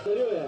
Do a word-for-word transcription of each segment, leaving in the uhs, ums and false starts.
potrjuje.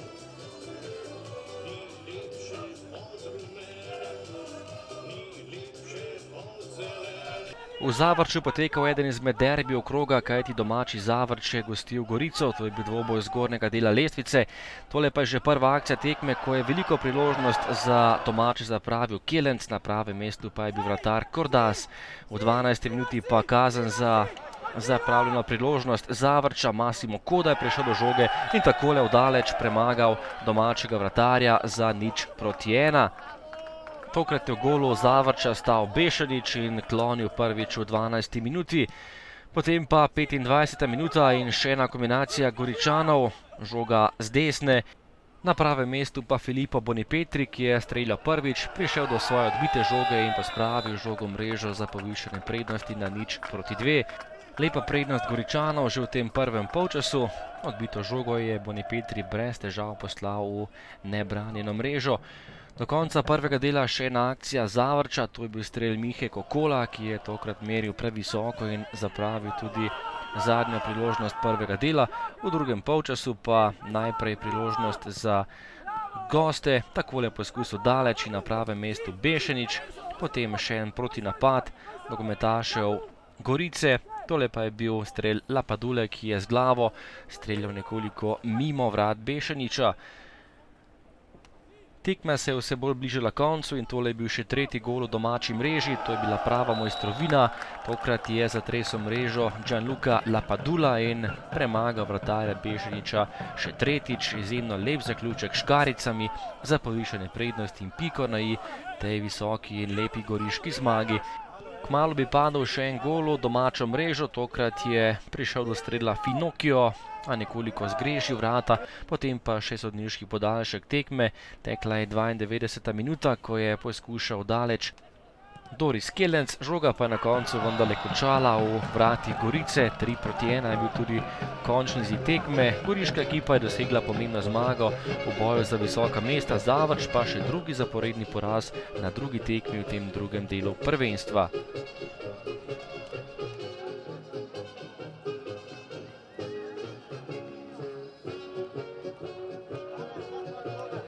V Zavrču potekal eden izmed derbijev kroga, kajti domači Zavrč je gostil Gorico, to je bil dvoboj zgornjega dela lestvice. Tole pa je že prva akcija tekme, ko je veliko priložnost za domači zapravil Kelenc, na pravem mestu pa je bil vratar Kordas. V dvanajsti minuti pa kazen za zapravljeno priložnost Zavrča, Massimo Koda je prišel do žoge in takole vdaleč premagal domačega vratarja za nič proti ena. Tokrat je v golu Zavrča stal Bešanič in klonil prvič v dvanajsti minuti. Potem pa petindvajseta minuta in še ena kombinacija Goričanov, žoga z desne. Na pravem mestu pa Filippo Bonipetri, ki je streljal prvič, prišel do svoje odbite žoge in pospravil žogo mrežo za povišene prednosti na nič proti dve. Lepa prednost Goričanov že v tem prvem polčasu. Odbito žogo je Bonipetri brez težav poslal v nebranjeno mrežo. Do konca prvega dela še ena akcija Zavrča, to je bil strel Mihe Kokola, ki je tokrat meril previsoko in zapravil tudi zadnjo priložnost prvega dela. V drugem polčasu pa najprej priložnost za goste, takole poskusil daleč in na pravem mestu Bešanič, potem še en protinapad nogometašev Gorice. Tole pa je bil strel Lapadule, ki je z glavo streljal nekoliko mimo vrat Bešaniča. Tekma se je vse bolj bližala koncu in tole je bil še tretji gol v domači mreži, to je bila prava mojstrovina. Tokrat je zatresel mrežo Gianluca Lapadula in premagal vratarja Bešaniča še tretjič. Izjemno lep zaključek s škaricami za povišene prednosti in piko na i tej visoki in lepi goriški zmagi. Kmalu bi padel še en gol v domačo mrežo, tokrat je prišel do strela Finocchio, a nekoliko zgrešil vrata, potem pa še sodniški podaljšek tekme. Tekla je dvaindevetdeseta minuta, ko je poskušal daleč Doris Kelenc, žoga pa je na koncu vendarle končala v vratih Gorice. tri proti ena je bil tudi končni izid tekme. Goriška ekipa je dosegla pomembno zmago v boju za visoka mesta, Zavrč pa še drugi zaporedni poraz na drugi tekmi v tem drugem delu prvenstva.